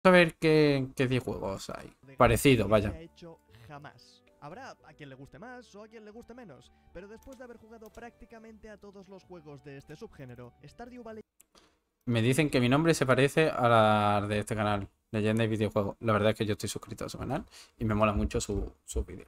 A ver qué 10 juegos hay. de Granja Parecido, que se vaya. ha hecho jamás. Habrá a quien le guste más o a quien le guste menos, pero después de haber jugado prácticamente a todos los juegos de este subgénero, Stardew Valley Me dicen que mi nombre se parece a la de este canal, Leyenda y Videojuegos. La verdad es que yo estoy suscrito a su canal y me mola mucho su vídeo.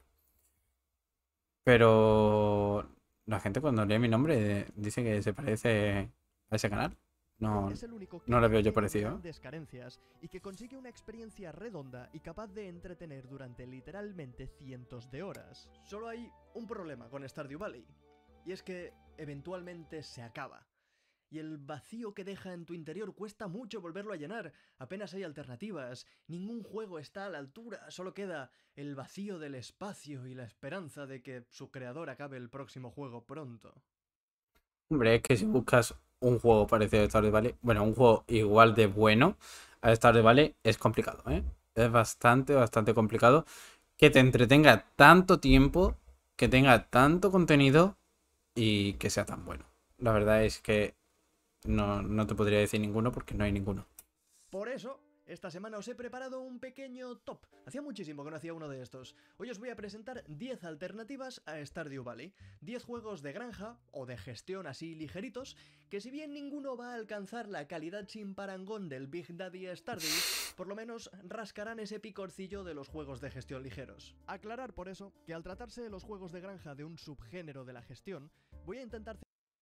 Pero la gente cuando lee mi nombre dice que se parece a ese canal. No, es el único no le que veo yo tiene parecido, ¿eh? grandes carencias y que consigue una experiencia redonda y capaz de entretener durante literalmente cientos de horas. Solo hay un problema con Stardew Valley, y es que eventualmente se acaba. Y el vacío que deja en tu interior cuesta mucho volverlo a llenar. Apenas hay alternativas, ningún juego está a la altura, solo queda el vacío del espacio y la esperanza de que su creador acabe el próximo juego pronto. Hombre, es que si buscas un juego parecido a Stardew Valley, bueno, un juego igual de bueno a Stardew Valley es complicado, ¿eh? Es bastante complicado que te entretenga tanto tiempo, que tenga tanto contenido y que sea tan bueno. La verdad es que no te podría decir ninguno porque no hay ninguno. Por eso, esta semana os he preparado un pequeño top. Hacía muchísimo que no hacía uno de estos. Hoy os voy a presentar 10 alternativas a Stardew Valley. 10 juegos de granja o de gestión así ligeritos, que si bien ninguno va a alcanzar la calidad sin parangón del Big Daddy Stardew, por lo menos rascarán ese picorcillo de los juegos de gestión ligeros. Aclarar por eso que al tratarse de los juegos de granja de un subgénero de la gestión, voy a intentar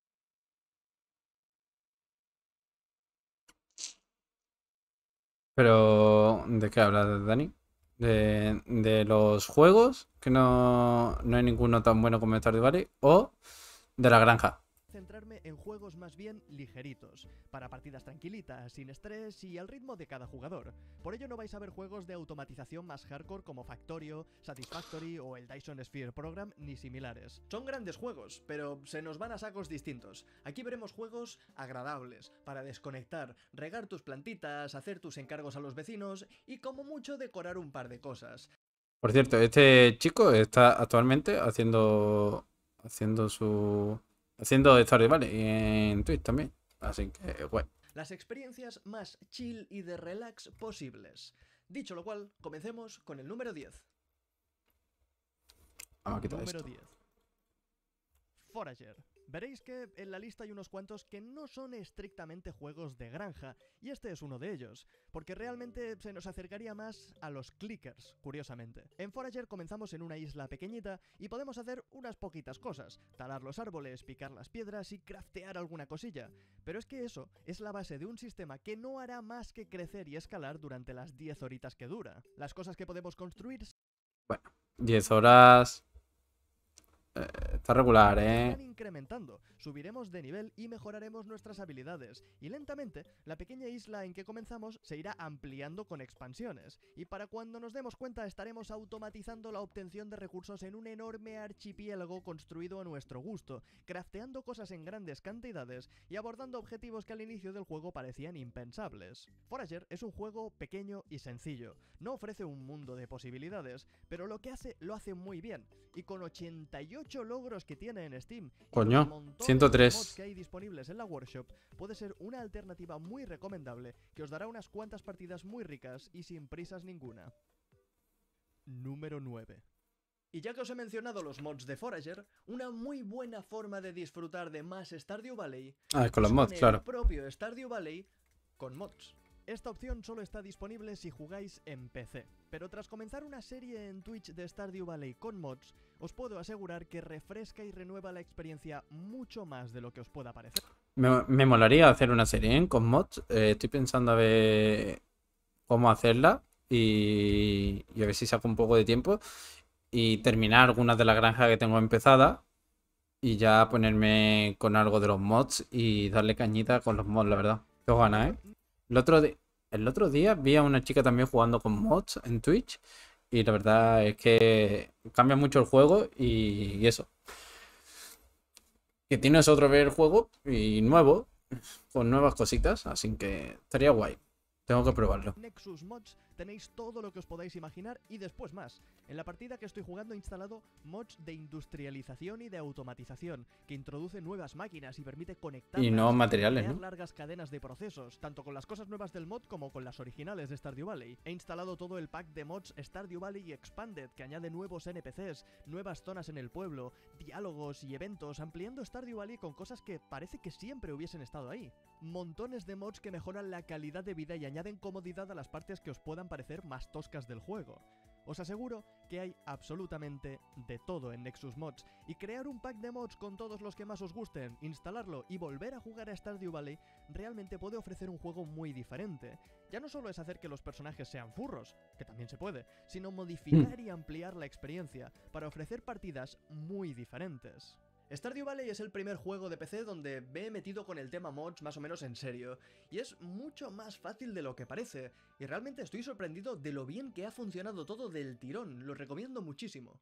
Pero, ¿de qué hablas, Dani? De los juegos, que no hay ninguno tan bueno como Stardew Valley, o de la granja. centrarme en juegos más bien ligeritos, para partidas tranquilitas, sin estrés y al ritmo de cada jugador. Por ello no vais a ver juegos de automatización más hardcore como Factorio, Satisfactory o el Dyson Sphere Program ni similares. Son grandes juegos, pero se nos van a sacos distintos. Aquí veremos juegos agradables, para desconectar, regar tus plantitas, hacer tus encargos a los vecinos y como mucho decorar un par de cosas. Por cierto, este chico está actualmente haciendo Stardew Valley en Twitch también. Así que, bueno, Las experiencias más chill y de relax posibles. Dicho lo cual, comencemos con el número 10. vamos a quitar Número esto. 10. Forager. Veréis que en la lista hay unos cuantos que no son estrictamente juegos de granja, y este es uno de ellos, porque realmente se nos acercaría más a los clickers, curiosamente. En Forager comenzamos en una isla pequeñita y podemos hacer unas poquitas cosas, talar los árboles, picar las piedras y craftear alguna cosilla, pero es que eso es la base de un sistema que no hará más que crecer y escalar durante las 10 horitas que dura. Las cosas que podemos construir Bueno, 10 horas. Está regular, se ¿eh? irán incrementando, subiremos de nivel y mejoraremos nuestras habilidades, y lentamente la pequeña isla en que comenzamos se irá ampliando con expansiones, y para cuando nos demos cuenta estaremos automatizando la obtención de recursos en un enorme archipiélago construido a nuestro gusto, crafteando cosas en grandes cantidades y abordando objetivos que al inicio del juego parecían impensables. Forager es un juego pequeño y sencillo, no ofrece un mundo de posibilidades, pero lo que hace lo hace muy bien, y con 88 logros que tiene en Steam y Coño, los montones de 103. mods que hay disponibles en la workshop, puede ser una alternativa muy recomendable que os dará unas cuantas partidas muy ricas y sin prisas ninguna. Número 9. Y ya que os he mencionado los mods de Forager, una muy buena forma de disfrutar de más Stardew Valley Ah, con los es mods, con el claro. propio Stardew Valley con mods. Esta opción solo está disponible si jugáis en PC, pero tras comenzar una serie en Twitch de Stardew Valley con mods, os puedo asegurar que refresca y renueva la experiencia mucho más de lo que os pueda parecer. Me molaría hacer una serie, ¿eh? Con mods. Estoy pensando a ver cómo hacerla y a ver si saco un poco de tiempo y terminar algunas de las granjas que tengo empezadas y ya ponerme con algo de los mods y darle cañita con los mods, la verdad. Tengo ganas, ¿eh? El otro, el otro día vi a una chica también jugando con mods en Twitch y la verdad es que cambia mucho el juego y eso. Que tienes otro ver el juego y nuevo, con nuevas cositas, así que estaría guay. Tengo que probarlo. Nexus Mods tenéis todo lo que os podáis imaginar y después más. En la partida que estoy jugando he instalado mods de industrialización y de automatización, que introduce nuevas máquinas y permite conectarlas Y nuevos materiales, crear ¿no? largas cadenas de procesos, tanto con las cosas nuevas del mod como con las originales de Stardew Valley. He instalado todo el pack de mods Stardew Valley Expanded, que añade nuevos NPCs, nuevas zonas en el pueblo, diálogos y eventos, ampliando Stardew Valley con cosas que parece que siempre hubiesen estado ahí. Montones de mods que mejoran la calidad de vida y añaden comodidad a las partes que os puedan parecer más toscas del juego. Os aseguro que hay absolutamente de todo en Nexus Mods, y crear un pack de mods con todos los que más os gusten, instalarlo y volver a jugar a Stardew Valley realmente puede ofrecer un juego muy diferente. Ya no solo es hacer que los personajes sean furros, que también se puede, sino modificar y ampliar la experiencia para ofrecer partidas muy diferentes. Stardew Valley es el primer juego de PC donde me he metido con el tema mods más o menos en serio, y es mucho más fácil de lo que parece, y realmente estoy sorprendido de lo bien que ha funcionado todo del tirón, lo recomiendo muchísimo.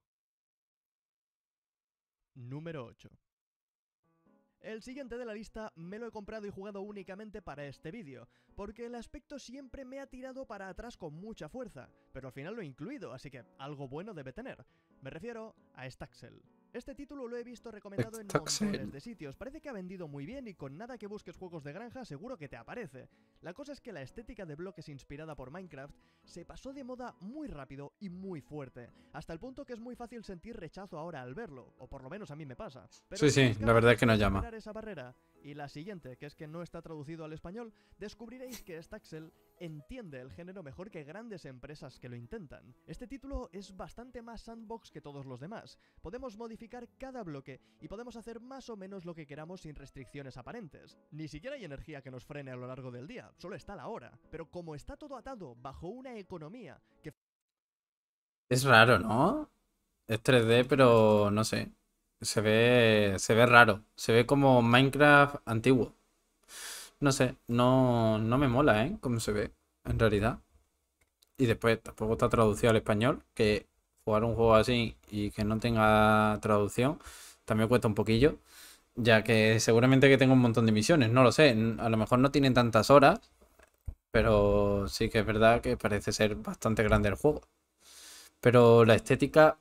Número 8. El siguiente de la lista me lo he comprado y jugado únicamente para este vídeo, porque el aspecto siempre me ha tirado para atrás con mucha fuerza, pero al final lo he incluido, así que algo bueno debe tener. Me refiero a Staxel. Este título lo he visto recomendado en montones de sitios, parece que ha vendido muy bien y con nada que busques juegos de granja seguro que te aparece. La cosa es que la estética de bloques inspirada por Minecraft se pasó de moda muy rápido y muy fuerte, hasta el punto que es muy fácil sentir rechazo ahora al verlo, o por lo menos a mí me pasa. Pero Sí, la verdad es que no llama. superar esa barrera. Y la siguiente, que es que no está traducido al español, descubriréis que Staxel entiende el género mejor que grandes empresas que lo intentan. Este título es bastante más sandbox que todos los demás. Podemos modificar cada bloque y podemos hacer más o menos lo que queramos sin restricciones aparentes. Ni siquiera hay energía que nos frene a lo largo del día, solo está la hora. Pero como está todo atado bajo una economía que... Es raro, ¿no? Es 3D, pero no sé. Se ve raro. Se ve como Minecraft antiguo. No sé, no me mola, ¿eh? Cómo se ve, en realidad. Y después tampoco está traducido al español, que jugar un juego así y que no tenga traducción también cuesta un poquillo, ya que seguramente que tengo un montón de misiones, no lo sé. A lo mejor no tienen tantas horas, pero sí que es verdad que parece ser bastante grande el juego. Pero la estética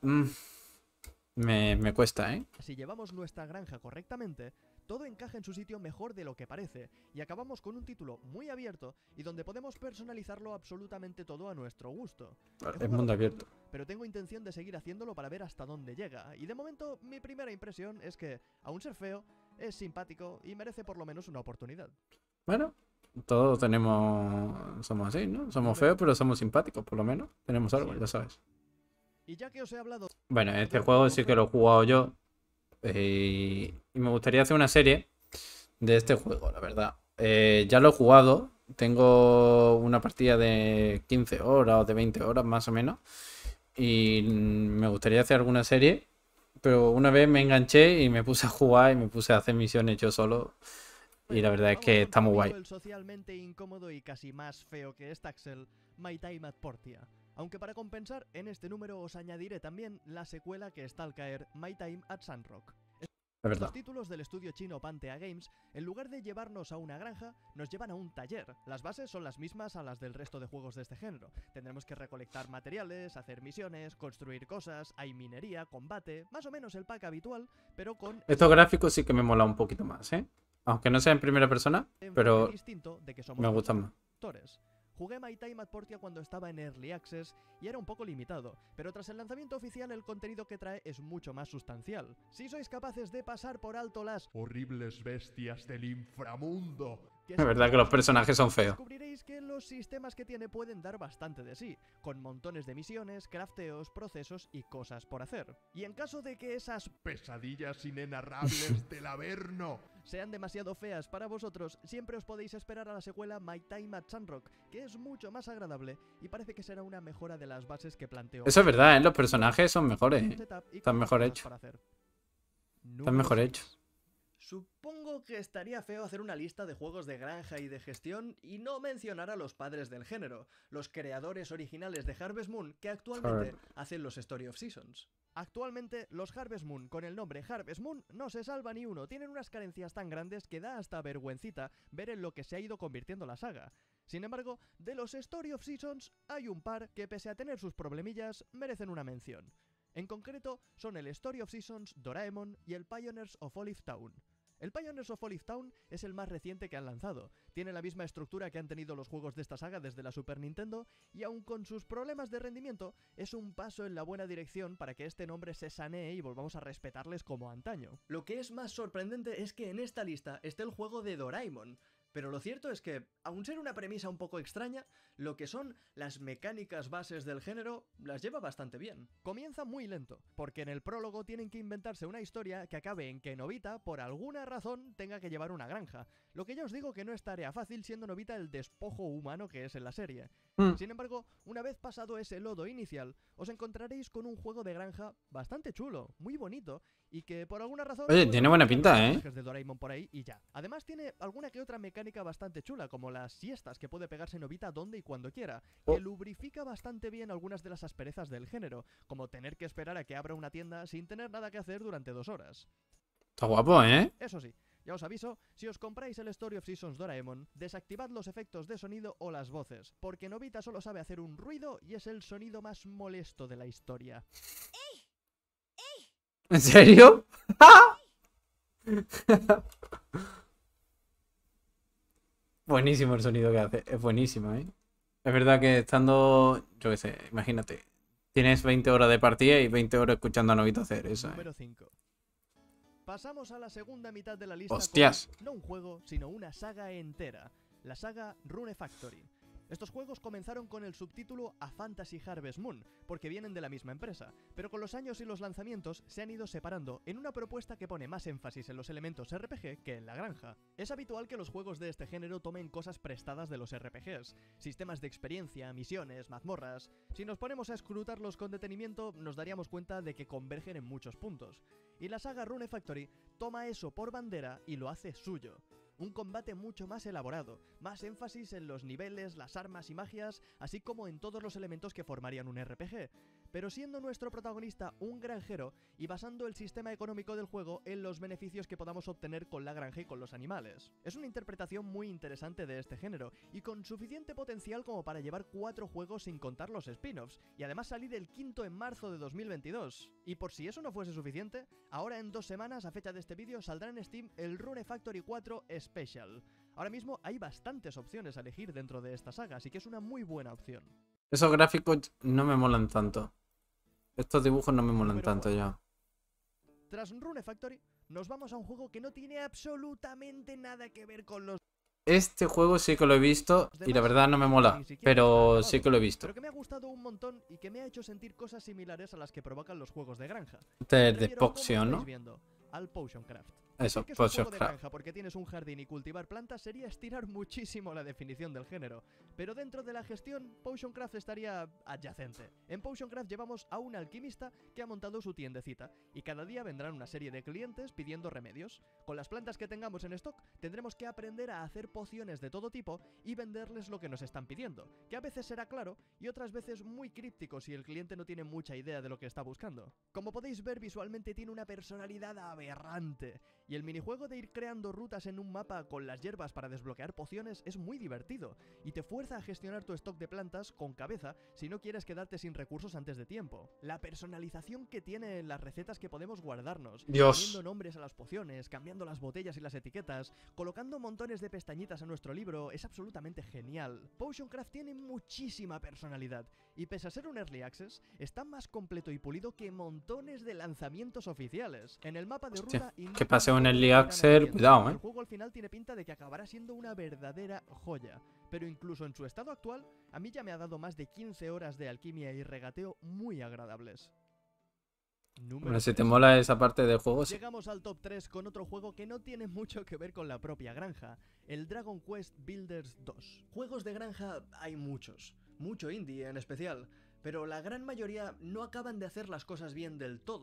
me cuesta, ¿eh? Si llevamos nuestra granja correctamente, todo encaja en su sitio mejor de lo que parece, y acabamos con un título muy abierto y donde podemos personalizarlo absolutamente todo a nuestro gusto. Es mundo abierto. Pero tengo intención de seguir haciéndolo para ver hasta dónde llega, y de momento mi primera impresión es que, aun ser feo, es simpático y merece por lo menos una oportunidad. Bueno, todos somos así, ¿no? Somos feos, pero somos simpáticos, por lo menos. Tenemos algo, ya sabes. Y ya que os he hablado... Bueno, este juego sí que lo he jugado yo. Y me gustaría hacer una serie de este juego, la verdad. Ya lo he jugado. Tengo una partida de 15 horas o de 20 horas más o menos. Y me gustaría hacer alguna serie. Pero una vez me enganché y me puse a jugar y me puse a hacer misiones yo solo. Y la verdad es que está muy guay. El socialmente incómodo y casi más feo que Staxel, My Time at Portia. Aunque para compensar, en este número os añadiré también la secuela que está al caer, My Time at Sandrock. Los títulos del estudio chino Pantea Games, en lugar de llevarnos a una granja, nos llevan a un taller. Las bases son las mismas a las del resto de juegos de este género. Tendremos que recolectar materiales, hacer misiones, construir cosas, hay minería, combate, más o menos el pack habitual, pero con... Estos gráficos sí que me mola un poquito más, ¿eh? Aunque no sea en primera persona, pero me gustan más. Jugué My Time at Portia cuando estaba en Early Access y era un poco limitado, pero tras el lanzamiento oficial el contenido que trae es mucho más sustancial. Si sois capaces de pasar por alto las horribles bestias del inframundo, la verdad que los personajes son feos, descubriréis que los sistemas que tiene pueden dar bastante de sí, con montones de misiones, crafteos, procesos y cosas por hacer. Y en caso de que esas pesadillas inenarrables del Averno sean demasiado feas para vosotros, siempre os podéis esperar a la secuela My Time at Sandrock, que es mucho más agradable y parece que será una mejora de las bases que planteo. Eso es verdad, ¿eh? Los personajes son mejores, ¿eh? Están mejor hechos. Están mejor hechos. Supongo que estaría feo hacer una lista de juegos de granja y de gestión y no mencionar a los padres del género, los creadores originales de Harvest Moon que actualmente hacen los Story of Seasons. Actualmente, los Harvest Moon con el nombre Harvest Moon no se salva ni uno, tienen unas carencias tan grandes que da hasta vergüencita ver en lo que se ha ido convirtiendo la saga. Sin embargo, de los Story of Seasons hay un par que, pese a tener sus problemillas, merecen una mención. En concreto, son el Story of Seasons Doraemon y el Pioneers of Olive Town. El Pioneers of Olive Town es el más reciente que han lanzado. Tiene la misma estructura que han tenido los juegos de esta saga desde la Super Nintendo y aun con sus problemas de rendimiento, es un paso en la buena dirección para que este nombre se sanee y volvamos a respetarles como antaño. Lo que es más sorprendente es que en esta lista esté el juego de Doraemon. Pero lo cierto es que, aun ser una premisa un poco extraña, lo que son las mecánicas bases del género las lleva bastante bien. Comienza muy lento, porque en el prólogo tienen que inventarse una historia que acabe en que Nobita, por alguna razón, tenga que llevar una granja. Lo que ya os digo que no es tarea fácil, siendo Nobita el despojo humano que es en la serie. Sin embargo, una vez pasado ese lodo inicial, os encontraréis con un juego de granja bastante chulo, muy bonito, y que por alguna razón... Oye, tiene buena pinta, de Doraemon por ahí y ya. Además tiene alguna que otra mecánica bastante chula, como las siestas que puede pegarse Nobita donde y cuando quiera, que lubrifica bastante bien algunas de las asperezas del género, como tener que esperar a que abra una tienda sin tener nada que hacer durante 2 horas. Está guapo, ¿eh? Eso sí, ya os aviso, si os compráis el Story of Seasons Doraemon, desactivad los efectos de sonido o las voces, porque Nobita solo sabe hacer un ruido y es el sonido más molesto de la historia. ¿En serio? Buenísimo el sonido que hace. Es buenísimo, ¿eh? Es verdad que estando, yo qué sé, imagínate, tienes 20 horas de partida y 20 horas escuchando a Nobita hacer eso, ¿eh? Número 5. Pasamos a la segunda mitad de la lista. ¡Hostias! Con, no un juego, sino una saga entera. La saga Rune Factory. Estos juegos comenzaron con el subtítulo A Fantasy Harvest Moon, porque vienen de la misma empresa, pero con los años y los lanzamientos se han ido separando en una propuesta que pone más énfasis en los elementos RPG que en la granja. Es habitual que los juegos de este género tomen cosas prestadas de los RPGs, sistemas de experiencia, misiones, mazmorras. Si nos ponemos a escrutarlos con detenimiento, nos daríamos cuenta de que convergen en muchos puntos. Y la saga Rune Factory toma eso por bandera y lo hace suyo. Un combate mucho más elaborado, más énfasis en los niveles, las armas y magias, así como en todos los elementos que formarían un RPG, pero siendo nuestro protagonista un granjero y basando el sistema económico del juego en los beneficios que podamos obtener con la granja y con los animales. Es una interpretación muy interesante de este género, y con suficiente potencial como para llevar 4 juegos sin contar los spin-offs, y además salir el 5º en marzo de 2022. Y por si eso no fuese suficiente, ahora en 2 semanas a fecha de este vídeo saldrá en Steam el Rune Factory 4 Special. Ahora mismo hay bastantes opciones a elegir dentro de esta saga, así que es una muy buena opción. Esos gráficos no me molan tanto. Estos dibujos no me molan tanto ya. Tras Rune Factory, nos vamos a un juego que no tiene absolutamente nada que ver con los... Este juego sí que lo he visto y la verdad no me mola, pero sí que lo he visto. Pero que me ha gustado un montón y que me ha hecho sentir cosas similares a las que provocan los juegos de granja. De Potion, ¿no? Al Potion Craft. Eso, que es Potion un juego de Craft. granja porque tienes un jardín y cultivar plantas sería estirar muchísimo la definición del género, pero dentro de la gestión, Potion Craft estaría adyacente. En Potion Craft llevamos a un alquimista que ha montado su tiendecita, y cada día vendrán una serie de clientes pidiendo remedios. Con las plantas que tengamos en stock, tendremos que aprender a hacer pociones de todo tipo y venderles lo que nos están pidiendo, que a veces será claro y otras veces muy críptico si el cliente no tiene mucha idea de lo que está buscando. Como podéis ver, visualmente tiene una personalidad aberrante, y el minijuego de ir creando rutas en un mapa con las hierbas para desbloquear pociones es muy divertido, y te fuerza a gestionar tu stock de plantas con cabeza si no quieres quedarte sin recursos antes de tiempo. La personalización que tiene las recetas que podemos guardarnos, poniendo nombres a las pociones, cambiando las botellas y las etiquetas, colocando montones de pestañitas a nuestro libro, es absolutamente genial. Potion Craft tiene muchísima personalidad, y pese a ser un Early Access, está más completo y pulido que montones de lanzamientos oficiales. En el mapa de ruta... Que pase un Early Access, cuidado, El juego al final tiene pinta de que acabará siendo una verdadera joya, pero incluso en su estado actual, a mí ya me ha dado más de 15 horas de alquimia y regateo muy agradables. Bueno, si te mola esa parte del juego, sí. Llegamos al top 3 con otro juego que no tiene mucho que ver con la propia granja, el Dragon Quest Builders 2. Juegos de granja hay muchos, mucho indie en especial, pero la gran mayoría no acaban de hacer las cosas bien del todo,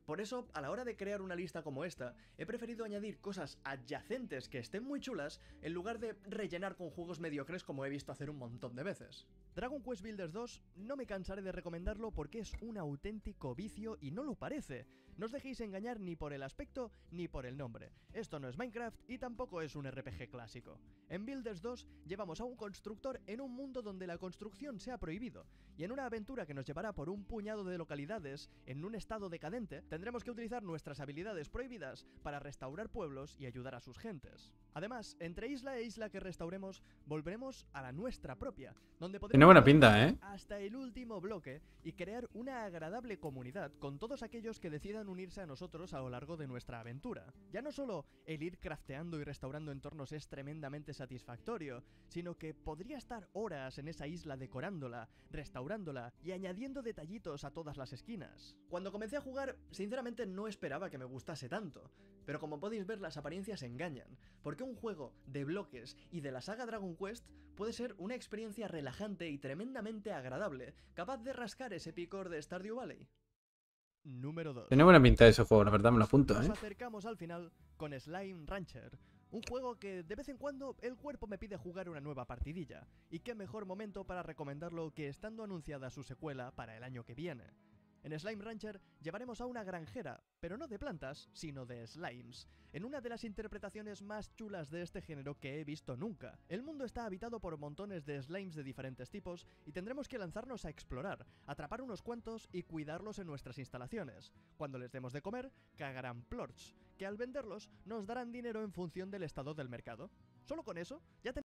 Por eso, a la hora de crear una lista como esta, he preferido añadir cosas adyacentes que estén muy chulas, en lugar de rellenar con juegos mediocres como he visto hacer un montón de veces. Dragon Quest Builders 2 no me cansaré de recomendarlo porque es un auténtico vicio y no lo parece. No os dejéis engañar ni por el aspecto ni por el nombre. Esto no es Minecraft y tampoco es un RPG clásico. En Builders 2 llevamos a un constructor en un mundo donde la construcción se ha prohibido, y en una aventura que nos llevará por un puñado de localidades en un estado decadente, tendremos que utilizar nuestras habilidades prohibidas para restaurar pueblos y ayudar a sus gentes. Además, entre isla e isla que restauremos, volveremos a la nuestra propia, donde Tiene podremos buena pinta, ¿eh? hasta el último bloque y crear una agradable comunidad con todos aquellos que decidan unirse a nosotros a lo largo de nuestra aventura. Ya no solo el ir crafteando y restaurando entornos es tremendamente satisfactorio, sino que podría estar horas en esa isla decorándola, restaurándola y añadiendo detallitos a todas las esquinas. Cuando comencé a jugar, sinceramente no esperaba que me gustase tanto, pero como podéis ver, las apariencias engañan, porque un juego de bloques y de la saga Dragon Quest puede ser una experiencia relajante y tremendamente agradable, capaz de rascar ese picor de Stardew Valley. Número 2. Tiene buena pinta ese juego, la verdad me lo apunto, Nos ¿eh? acercamos al final con Slime Rancher, un juego que de vez en cuando el cuerpo me pide jugar una nueva partidilla, y qué mejor momento para recomendarlo que estando anunciada su secuela para el año que viene. En Slime Rancher llevaremos a una granjera, pero no de plantas, sino de slimes, en una de las interpretaciones más chulas de este género que he visto nunca. El mundo está habitado por montones de slimes de diferentes tipos y tendremos que lanzarnos a explorar, atrapar unos cuantos y cuidarlos en nuestras instalaciones. Cuando les demos de comer, cagarán plorts, que al venderlos nos darán dinero en función del estado del mercado. Solo con eso ya tenemos